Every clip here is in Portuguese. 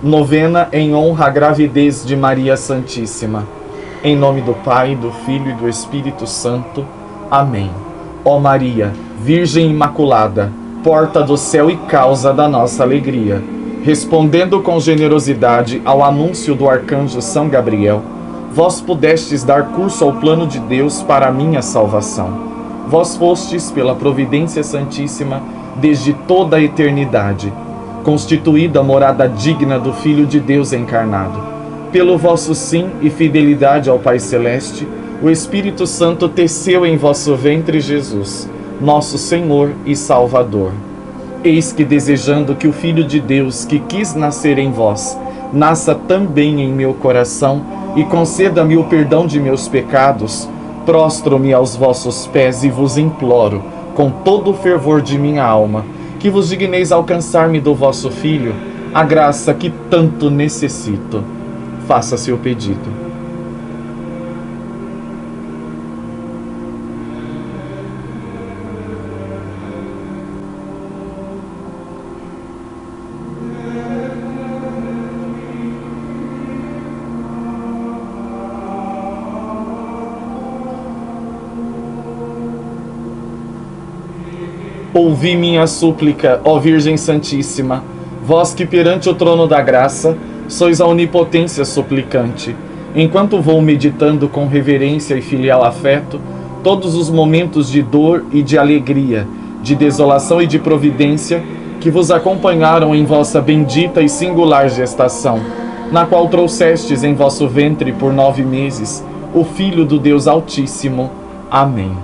Novena em honra à gravidez de Maria Santíssima. Em nome do Pai, do Filho e do Espírito Santo. Amém. Ó Maria, Virgem Imaculada, porta do céu e causa da nossa alegria, respondendo com generosidade ao anúncio do arcanjo São Gabriel, vós pudestes dar curso ao plano de Deus para a minha salvação. Vós fostes, pela providência santíssima, desde toda a eternidade, constituída morada digna do Filho de Deus encarnado. Pelo vosso sim e fidelidade ao Pai Celeste, o Espírito Santo teceu em vosso ventre Jesus, nosso Senhor e Salvador. Eis que, desejando que o Filho de Deus, que quis nascer em vós, nasça também em meu coração e conceda-me o perdão de meus pecados, prostro-me aos vossos pés e vos imploro, com todo o fervor de minha alma, que vos digneis alcançar-me do vosso Filho a graça que tanto necessito. Faça seu pedido. Ouvi minha súplica, ó Virgem Santíssima, vós que perante o trono da graça sois a onipotência suplicante. Enquanto vou meditando com reverência e filial afeto todos os momentos de dor e de alegria, de desolação e de providência que vos acompanharam em vossa bendita e singular gestação, na qual trouxestes em vosso ventre por 9 meses o Filho do Deus Altíssimo. Amém.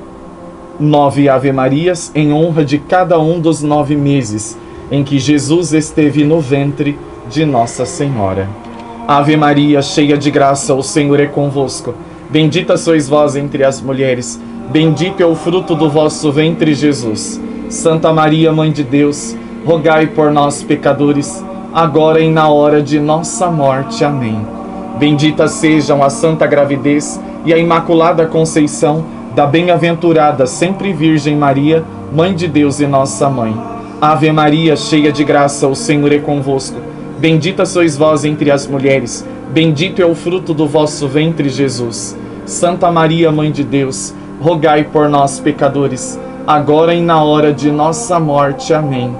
9 Ave-Marias em honra de cada um dos 9 meses em que Jesus esteve no ventre de Nossa Senhora. Ave Maria, cheia de graça, o Senhor é convosco. Bendita sois vós entre as mulheres, bendito é o fruto do vosso ventre, Jesus. Santa Maria, Mãe de Deus, rogai por nós, pecadores, agora e na hora de nossa morte. Amém. Bendita sejam a Santa Gravidez e a Imaculada Conceição da bem-aventurada sempre Virgem Maria, Mãe de Deus e nossa Mãe. Ave Maria, cheia de graça, o Senhor é convosco. Bendita sois vós entre as mulheres, bendito é o fruto do vosso ventre, Jesus. Santa Maria, Mãe de Deus, rogai por nós, pecadores, agora e na hora de nossa morte. Amém.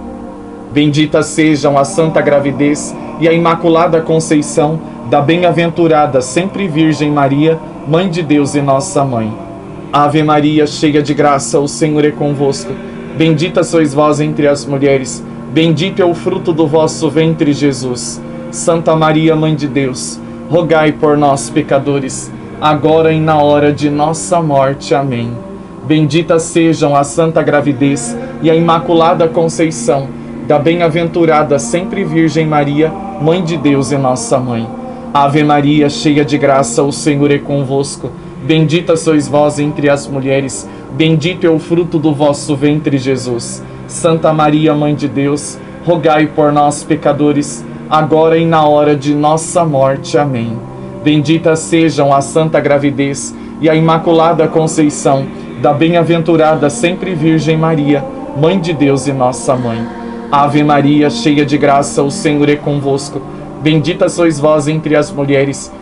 Bendita sejam a Santa Gravidez e a Imaculada Conceição da bem-aventurada sempre Virgem Maria, Mãe de Deus e nossa Mãe. Ave Maria, cheia de graça, o Senhor é convosco. Bendita sois vós entre as mulheres, bendito é o fruto do vosso ventre, Jesus. Santa Maria, Mãe de Deus, rogai por nós, pecadores, agora e na hora de nossa morte. Amém. Bendita sejam a Santa Gravidez e a Imaculada Conceição da bem-aventurada sempre Virgem Maria, Mãe de Deus e nossa Mãe. Ave Maria, cheia de graça, o Senhor é convosco. Bendita sois vós entre as mulheres, bendito é o fruto do vosso ventre, Jesus. Santa Maria, Mãe de Deus, rogai por nós, pecadores, agora e na hora de nossa morte. Amém. Bendita sejam a Santa Gravidez e a Imaculada Conceição da bem-aventurada sempre Virgem Maria, Mãe de Deus e nossa Mãe. Ave Maria, cheia de graça, o Senhor é convosco. Bendita sois vós entre as mulheres,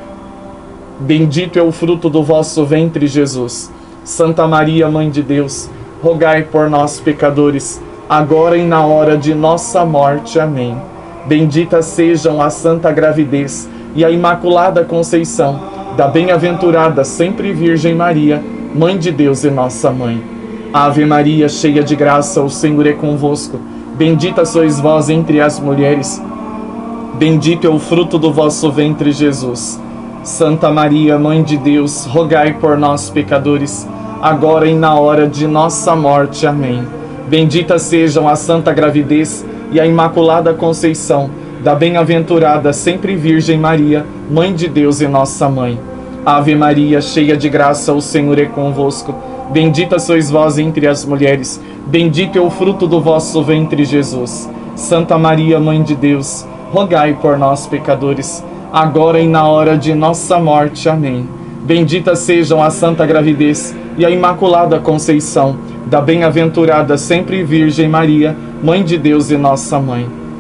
bendito é o fruto do vosso ventre, Jesus. Santa Maria, Mãe de Deus, rogai por nós, pecadores, agora e na hora de nossa morte. Amém. Bendita sejam a Santa Gravidez e a Imaculada Conceição da bem-aventurada sempre Virgem Maria, Mãe de Deus e nossa Mãe. Ave Maria, cheia de graça, o Senhor é convosco. Bendita sois vós entre as mulheres, bendito é o fruto do vosso ventre, Jesus. Santa Maria, Mãe de Deus, rogai por nós, pecadores, agora e na hora de nossa morte. Amém. Bendita sejam a Santa Gravidez e a Imaculada Conceição da bem-aventurada sempre Virgem Maria, Mãe de Deus e nossa Mãe. Ave Maria, cheia de graça, o Senhor é convosco. Bendita sois vós entre as mulheres, bendito é o fruto do vosso ventre, Jesus. Santa Maria, Mãe de Deus, rogai por nós, pecadores, agora e na hora de nossa morte. Amém. Bendita sejam a Santa Gravidez e a Imaculada Conceição da bem-aventurada sempre Virgem Maria, Mãe de Deus e nossa Mãe.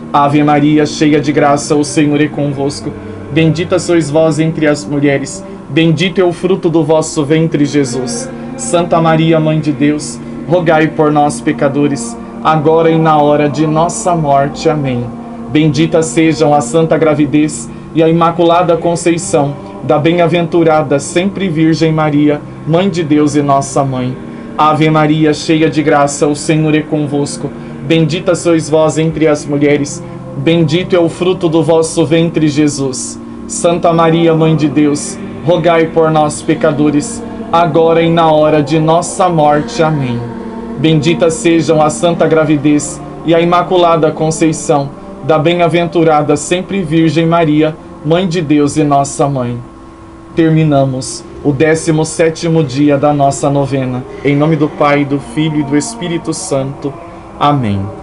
Ave Maria, cheia de graça, o Senhor é convosco. Bendita sois vós entre as mulheres, bendito é o fruto do vosso ventre, Jesus. Santa Maria, Mãe de Deus, rogai por nós, pecadores, agora e na hora de nossa morte. Amém. Bendita sejam a Santa Gravidez e a Imaculada Conceição da bem-aventurada sempre Virgem Maria, Mãe de Deus e nossa Mãe. Ave Maria, cheia de graça, o Senhor é convosco. Bendita sois vós entre as mulheres, bendito é o fruto do vosso ventre, Jesus. Santa Maria, Mãe de Deus, rogai por nós, pecadores, agora e na hora de nossa morte. Amém. Bendita sejam a Santa Gravidez e a Imaculada Conceição da bem-aventurada sempre Virgem Maria, Mãe de Deus e nossa Mãe. Terminamos o 17º dia da nossa novena. Em nome do Pai, do Filho e do Espírito Santo. Amém.